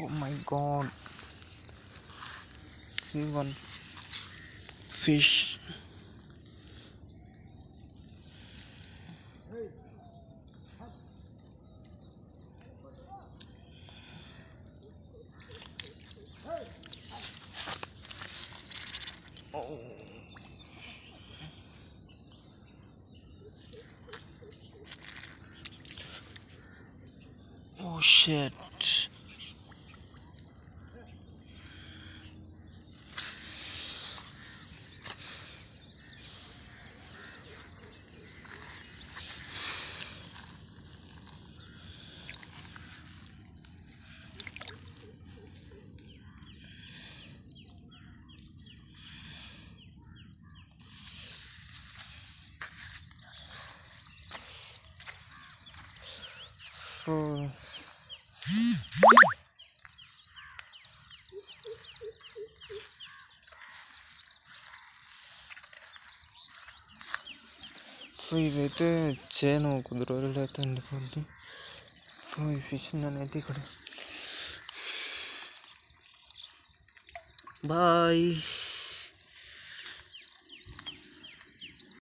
Oh my god. See one fish. Oh. Oh shit. So ఇవైతే చేయను కొద్ది రోజులు అయితే ఉండిపోద్ది. సో ఈ ఫిష్ నేనైతే ఇక్కడ బాయ్.